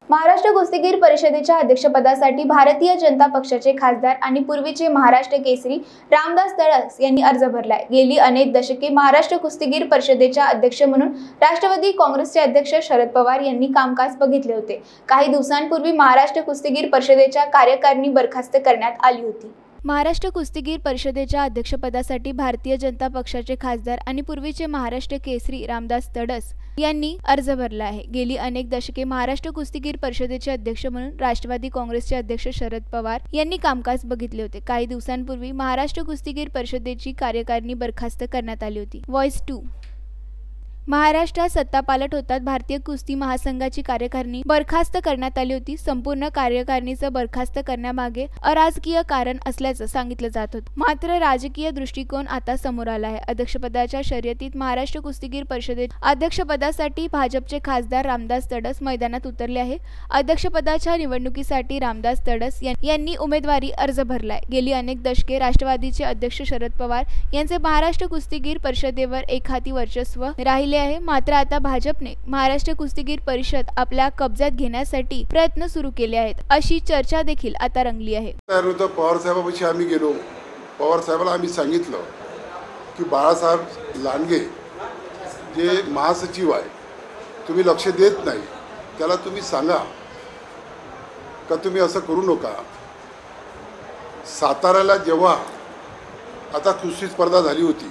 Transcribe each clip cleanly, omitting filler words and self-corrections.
महाराष्ट्र कुस्तीगीर परिषदेच्या अध्यक्षपदासाठी भारतीय जनता पक्षाचे खासदार आणि पूर्वीचे महाराष्ट्र केसरी रामदास तडस यांनी अर्ज भरलाय। गेली अनेक दशके महाराष्ट्र कुस्तीगीर परिषदेच्या अध्यक्ष म्हणून राष्ट्रवादी काँग्रेसचे अध्यक्ष शरद पवार यांनी कामकाज बघितले होते। काही दिवसांपूर्वी महाराष्ट्र कुस्तीगीर परिषदेच्या कार्यकारिणी बरखास्त करण्यात आली होती। महाराष्ट्र कुस्तीगीर परिषदेच्या अध्यक्षपदासाठी भारतीय जनता पक्षाचे खासदार आणि पूर्वीचे महाराष्ट्र केसरी रामदास तडस यांनी अर्ज भरला आहे। गेली अनेक दशके महाराष्ट्र कुस्तीगीर परिषदेचे अध्यक्ष म्हणून राष्ट्रवादी काँग्रेसचे अध्यक्ष शरद पवार यांनी कामकाज बघितले होते। काही दिवसांपूर्वी महाराष्ट्र कुस्तीगीर परिषदेची कार्यकारिणी बरखास्त करण्यात आली होती। वॉइस 2 महाराष्ट्रात सत्तापालट होतात भारतीय कुस्ती महासंघाची कार्यकारिणी बरखास्त करण्यात आली होती। संपूर्ण कार्यकारिणीचं बरखास्त करण्यामागे अराजकीय कारण असल्याचं सांगितलं जात होतं, मात्र राजकीय दृष्टिकोन आता समोर आला आहे। अध्यक्षपदाच्या शर्यतीत महाराष्ट्र कुस्तीगीर परिषदेत अध्यक्षपदासाठी भाजपचे खासदार रामदास तडस मैदानात उतरले आहे। अध्यक्षपदाच्या निवडणुकीसाठी रामदास तडस यांनी उमेदवारी अर्ज भरलाय। गेली अनेक दशके राष्ट्रवादीचे अध्यक्ष शरद पवार यांचे महाराष्ट्र कुस्तीगीर परिषदेवर एकहाती वर्चस्व राहिले आहे, मात्र आता भाजपने महाराष्ट्र कुस्तीगीर परिषद आपल्या कब्जात घेण्यासाठी प्रयत्न सुरू केले आहेत, अशी चर्चा देखील आता रंगली आहे। पवार साहेबांपाशी आम्ही गेलो, पवार साहेबांना आम्ही सांगितलं की बाळासाहेब लांडगे जे महासचिव आहे तुम्ही लक्ष देत नाही, त्याला तुम्ही सांगा का तुम्ही असं करू नका। साताऱ्याला जेव्हा आता कुस्ती स्पर्धा झाली होती,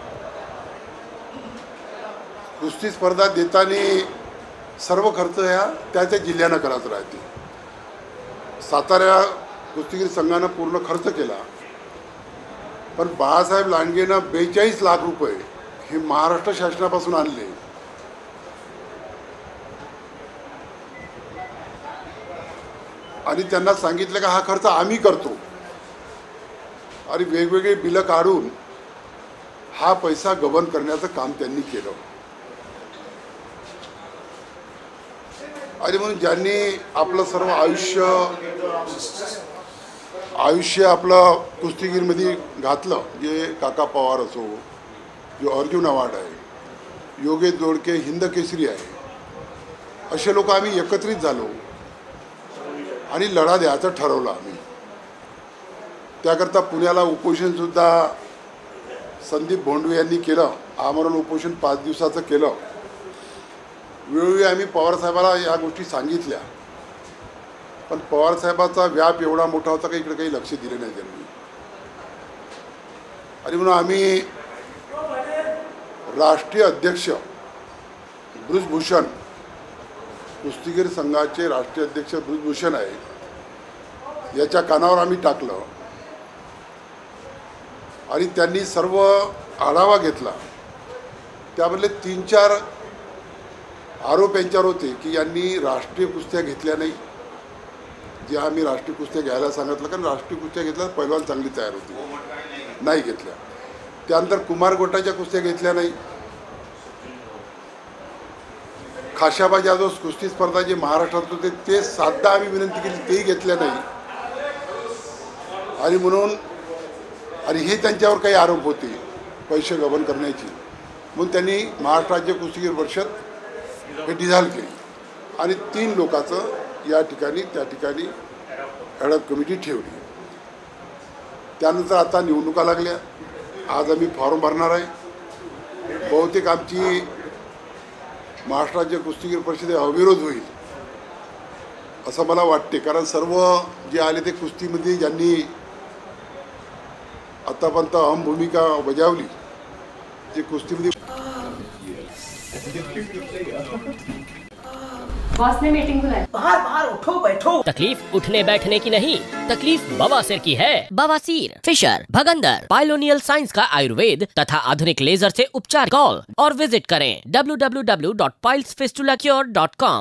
कुस्ती स्पर्धा देताना सर्व खर्च ह्या त्या जिल्ह्यानं करत राहते। सातारा कुस्तीगीर संघानं पूर्ण खर्च केला, पण बाळासाहेब लांडगेनं 42 लाख रुपये हे महाराष्ट्र शासनापासून आणले आणि त्यांना सांगितलं का हा खर्च आम्ही करतो आणि वेगवेगळे बिलं काढून हा पैसा गबन करण्याचं काम त्यांनी केलं। आणि म्हणून ज्यांनी आपलं सर्व आयुष्य आपलं कुस्तीगीरमध्ये घातलं, जे काका पवार असो, जो अर्जुन अवॉर्ड आहे, योगेश दोडके हिंद केसरी आहे, असे लोक आम्ही एकत्रित झालो आणि लढा द्यायचं ठरवलं आम्ही। त्याकरता पुण्याला उपोषणसुद्धा संदीप भोंडवे यांनी केलं, आमरण उपोषण 5 दिवसाचं केलं। वेळोवेळी आम्ही पवारसाहेबाला या गोष्टी सांगितल्या, पण पवारसाहेबाचा व्याप एवढा मोठा होता की इकडे काही लक्ष दिले नाही त्यांनी। आणि म्हणून आम्ही राष्ट्रीय अध्यक्ष बृजभूषण, कुस्तीगीर संघाचे राष्ट्रीय अध्यक्ष बृजभूषण आहे, याच्या कानावर आम्ही टाकलं आणि त्यांनी सर्व आढावा घेतला। त्यामधले 3-4 आरोप यांच्यावर होते की यांनी राष्ट्रीय कुस्त्या घेतल्या नाही, जे आम्ही राष्ट्रीय कुस्त्या घ्यायला सांगितलं, कारण राष्ट्रीय कुस्त्या घेतल्या पैलवान चांगली तयार होती, नाही घेतल्या। त्यानंतर कुमार गोटाच्या कुस्त्या घेतल्या नाही, खाशाबा जाधव कुस्ती स्पर्धा जे महाराष्ट्रात होते ते 7दा आम्ही विनंती केली, तेही घेतल्या नाही। आणि म्हणून हे त्यांच्यावर काही आरोप होते पैसे गबन करण्याची, म्हणून त्यांनी महाराष्ट्र राज्य कुस्तीगीर परिषद हे डिझॉल्व केली आणि 3 लोकांचं या ठिकाणी त्या ठिकाणी हडप कमिटी ठेवली। त्यानंतर आता निवडणुका लागल्या, आज आम्ही फॉर्म भरणार आहे। बहुतेक आमची महाराष्ट्र राज्य कुस्तीगीर परिषद अविरोध होईल असं मला वाटते, कारण सर्व जे आले ते कुस्तीमध्ये ज्यांनी आतापर्यंत अहम भूमिका बजावली, जे कुस्तीमध्ये बॉस ने मीटिंग बुलाई। बाहर उठो बैठो। तकलीफ उठने बैठने की नहीं, तकलीफ बवासीर की है। बवासीर, फिशर, भगंदर, पाइलोनियल साइंस का आयुर्वेद तथा आधुनिक लेजर से उपचार। कॉल और विजिट करें www.pilesfistulacure.com।